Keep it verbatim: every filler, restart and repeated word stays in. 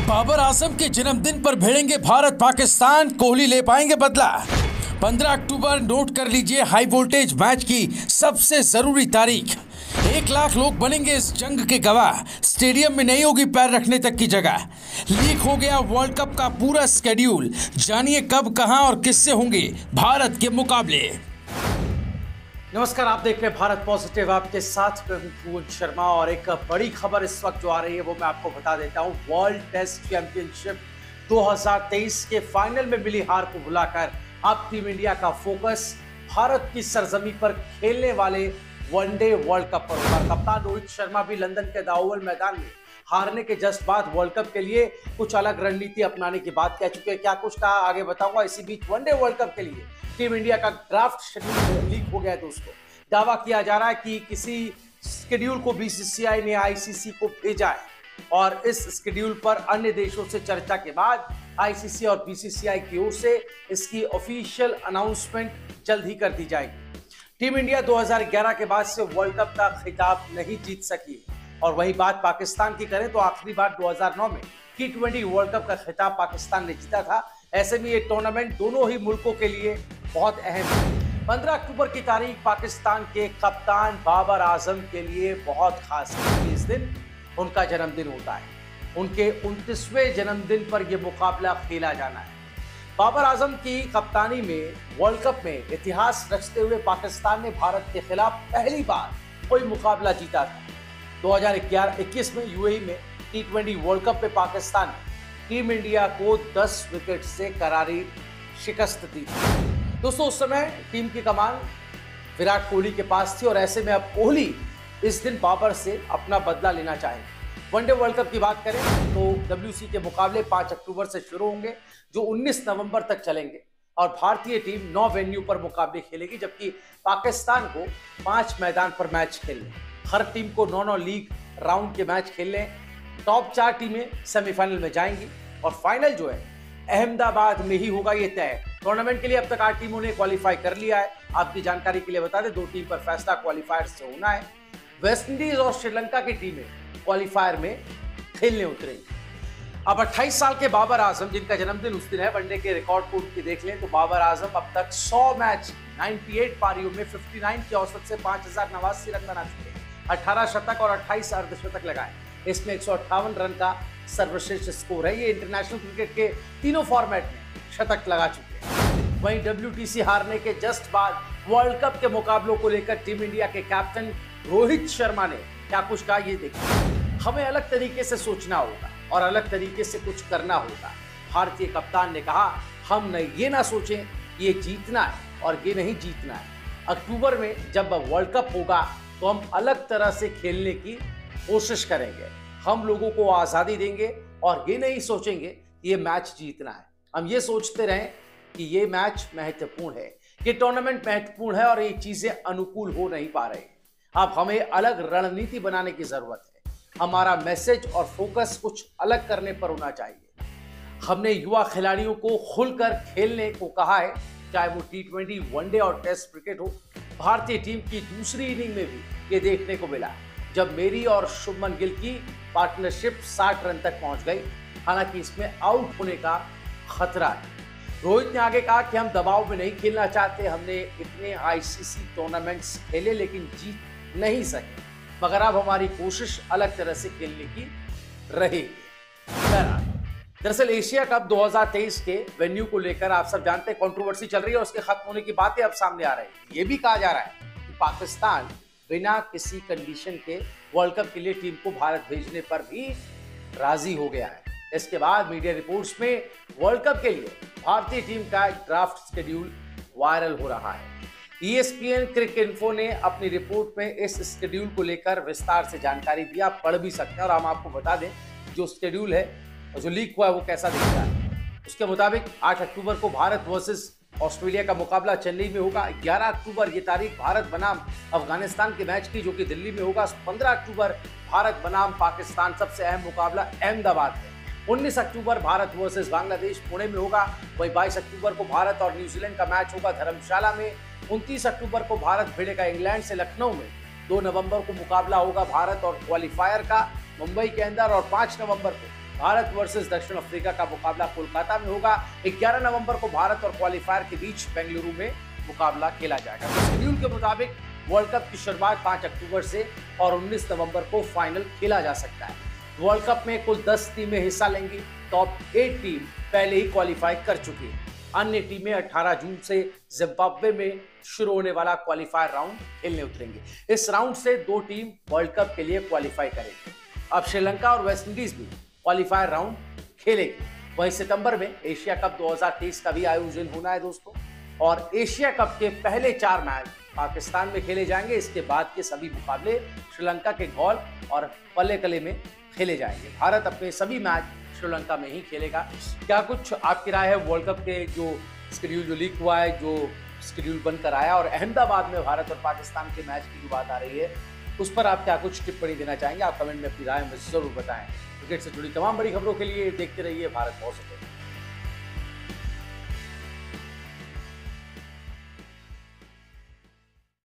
बाबर आजम के जन्मदिन पर भिड़ेंगे भारत पाकिस्तान, कोहली ले पाएंगे बदला। पंद्रह अक्टूबर नोट कर लीजिए हाई वोल्टेज मैच की सबसे जरूरी तारीख। एक लाख लोग बनेंगे इस जंग के गवाह। स्टेडियम में नहीं होगी पैर रखने तक की जगह। लीक हो गया वर्ल्ड कप का पूरा स्केड्यूल। जानिए कब, कहां और किससे होंगे भारत के मुकाबले। नमस्कार, आप देख रहे हैं भारत पॉजिटिव, आपके साथ मैं हूं भुवन शर्मा। और एक बड़ी खबर इस वक्त जो आ रही है वो मैं आपको बता देता हूं। वर्ल्ड टेस्ट चैंपियनशिप दो हज़ार तेईस के फाइनल में मिली हार को भुलाकर अब टीम इंडिया का फोकस भारत की सरजमी पर खेलने वाले वनडे वर्ल्ड कप पर होगा। कप्तान रोहित शर्मा भी लंदन के द ओवल मैदान में हारने के जस्ट बाद वर्ल्ड कप के लिए कुछ अलग रणनीति अपनाने की बात कह चुके हैं। क्या कुछ कहा आगे बताऊंगा। इसी बीच वनडे वर्ल्ड कप के लिए टीम इंडिया का ड्राफ्ट शेड्यूल लीक हो गया है दोस्तों। दावा किया जा रहा है कि किसी शेड्यूल को बीसीसीआई ने आईसीसी को भेजा है और इस शेड्यूल पर अन्य देशों से चर्चा के बाद आईसीसी और बीसीसीआई की ओर से इसकी ऑफिशियल अनाउंसमेंट जल्द ही कर दी जाएगी। टीम इंडिया दो हज़ार ग्यारह के बाद से वर्ल्ड कप का खिताब नहीं जीत सकी और वही बात पाकिस्तान की करें तो आखिरी बार दो हज़ार नौ में टी ट्वेंटी वर्ल्ड कप का खिताब पाकिस्तान ने जीता था। ऐसे में ये टूर्नामेंट दोनों ही मुल्कों के लिए बहुत अहम है। पंद्रह अक्टूबर की तारीख पाकिस्तान के कप्तान बाबर आजम के लिए बहुत खास है। इस दिन उनका जन्मदिन होता है। उनके उनतीसवें जन्मदिन पर यह मुकाबला खेला जाना है। बाबर आजम की कप्तानी में वर्ल्ड कप में इतिहास रचते हुए पाकिस्तान ने भारत के खिलाफ पहली बार कोई मुकाबला जीता था। दो हज़ार इक्कीस में यूएई में टी ट्वेंटी वर्ल्ड कप में पाकिस्तान ने टीम इंडिया को दस विकेट से करारी शिकस्त दी थी। दोस्तों उस समय टीम की कमान विराट कोहली के पास थी और ऐसे में अब कोहली इस दिन बाबर से अपना बदला लेना चाहेंगे। वनडे वर्ल्ड कप की बात करें तो डब्ल्यूसी के मुकाबले पाँच अक्टूबर से शुरू होंगे जो उन्नीस नवंबर तक चलेंगे और भारतीय टीम नौ वेन्यू पर मुकाबले खेलेगी, जबकि पाकिस्तान को पांच मैदान पर मैच खेलने। हर टीम को नौ नौ लीग राउंड के मैच खेलने। टॉप चार टीमें सेमीफाइनल में जाएंगी और फाइनल जो है अहमदाबाद में ही होगा, ये तय है। टूर्नामेंट के लिए अब तक आठ टीमों ने क्वालिफाई कर लिया है। आपकी जानकारी के लिए बता दें, दो टीम पर फैसला क्वालिफायर से होना है। वेस्टइंडीज और श्रीलंका की टीमें क्वालिफायर में खेलने उतरेंगी। अब अट्ठाईस साल के बाबर आजम, जिनका जन्मदिन उस दिन है, वनडे के रिकॉर्ड को उनकी देख लें तो बाबर आजम अब तक सौ मैच अट्ठानवे पारियों में उनसठ की औसत से पांच हजार नवासी रन बना चुके हैं। अठारह शतक और अट्ठाईस अर्धशतक लगाए। इसमें एक सौ अट्ठावन रन का सर्वश्रेष्ठ स्कोर है। ये इंटरनेशनल क्रिकेट के तीनों फॉर्मेट में शतक लगा चुके हैं। वहीं डब्ल्यूटीसी हारने के जस्ट बाद वर्ल्ड कप के मुकाबलों को लेकर टीम इंडिया के कैप्टन रोहित शर्मा ने क्या कुछ कहा, ये देखिए। हमें अलग तरीके से सोचना होगा और अलग तरीके से कुछ करना होगा। भारतीय कप्तान ने कहा, हम न ये ना सोचें ये जीतना है और ये नहीं जीतना है। अक्टूबर में जब वर्ल्ड कप होगा तो हम अलग तरह से खेलने की कोशिश करेंगे। हम लोगों को आज़ादी देंगे और ये नहीं सोचेंगे ये मैच जीतना है। हम ये सोचते रहें कि ये मैच महत्वपूर्ण है, ये टूर्नामेंट महत्वपूर्ण है और ये चीज़ें अनुकूल हो नहीं पा रही हैं। अब हमें अलग रणनीति बनाने की ज़रूरत है। हमारा मैसेज और फोकस कुछ अलग करने पर होना चाहिए। हमने युवा खिलाड़ियों को खुलकर खेलने को कहा है, चाहे वो टी ट्वेंटी वनडे और टेस्ट क्रिकेट हो। भारतीय टीम की दूसरी इनिंग में भी ये देखने को मिला जब मेरी और शुभमन गिल की पार्टनरशिप साठ रन तक पहुंच गई। हालांकि इसमें आउट होने का खतरा है। रोहित ने आगे कहा कि हम दबाव में नहीं खेलना चाहते। हमने इतने आईसीसी टूर्नामेंट्स खेले लेकिन जीत नहीं सके, मगर अब हमारी कोशिश अलग तरह से खेलने की रहेगी। दरअसल एशिया कप दो हज़ार तेईस के वेन्यू को लेकर आप सब जानते हैं कंट्रोवर्सी चल रही है और उसके खत्म होने की बातें अब सामने आ रही है। ये भी कहा जा रहा है कि पाकिस्तान बिना किसी कंडीशन के वर्ल्ड कप के लिए टीम को भारत भेजने पर भी राजी हो गया है। इसके बाद मीडिया रिपोर्ट्स में वर्ल्ड कप के लिए भारतीय टीम का ड्राफ्ट शेड्यूल वायरल हो रहा है। ईएसपीएन क्रिकेट इन्फो ने अपनी रिपोर्ट में इस शेड्यूल को लेकर विस्तार से जानकारी दिया। पढ़ भी सकते हैं और हम आपको बता दें जो शेड्यूल है और जो लीक हुआ है वो कैसा दिखता है। उसके मुताबिक आठ अक्टूबर को भारत वर्सेस ऑस्ट्रेलिया का मुकाबला चेन्नई में होगा। ग्यारह अक्टूबर ये तारीख भारत बनाम अफगानिस्तान के मैच की जो कि दिल्ली में होगा। पंद्रह अक्टूबर भारत बनाम पाकिस्तान सबसे अहम मुकाबला अहमदाबाद में। उन्नीस अक्टूबर भारत वर्सेस बांग्लादेश पुणे में होगा। वहीं बाईस अक्टूबर को भारत और न्यूजीलैंड का मैच होगा धर्मशाला में। उनतीस अक्टूबर को भारत भिड़ेगा इंग्लैंड से लखनऊ में। दो नवंबर को मुकाबला होगा भारत और क्वालिफायर का मुंबई के अंदर और पाँच नवंबर को भारत वर्सेस दक्षिण अफ्रीका का मुकाबला कोलकाता में होगा। ग्यारह नवंबर को भारत और क्वालिफायर के बीच बेंगलुरु में मुकाबला खेला जाएगा। तो शेड्यूल के मुताबिक वर्ल्ड कप की शुरुआत पाँच अक्टूबर से और उन्नीस नवंबर को फाइनल खेला जा सकता है। वर्ल्ड कप में कुल दस टीमें हिस्सा लेंगी। टॉप एट टीम पहले ही क्वालिफाई कर चुकी है। अन्य टीमें अठारह जून से जिम्बाब्वे में शुरू होने वाला क्वालिफायर राउंड खेलने उतरेंगे। इस राउंड से दो टीम वर्ल्ड कप के लिए क्वालिफाई करेंगे। अब श्रीलंका और वेस्टइंडीज भी क्वालिफायर राउंड खेलेगी। वहीं सितंबर में एशिया कप दो हज़ार तेईस का भी आयोजन होना है दोस्तों, और एशिया कप के पहले चार मैच पाकिस्तान में खेले जाएंगे। इसके बाद के सभी मुकाबले श्रीलंका के गौल और पल्लेकले में खेले जाएंगे। भारत अपने सभी मैच श्रीलंका में ही खेलेगा। क्या कुछ आपकी राय है वर्ल्ड कप के जो शेड्यूल जो लीक हुआ है, जो शेड्यूल बनकर आया और अहमदाबाद में भारत और पाकिस्तान के मैच की जो बात आ रही है, उस पर आप क्या कुछ टिप्पणी देना चाहेंगे? आप कमेंट में अपनी राय में जरूर बताएं। क्रिकेट से जुड़ी तमाम बड़ी खबरों के लिए देखते रहिए भारत पॉजिटिव।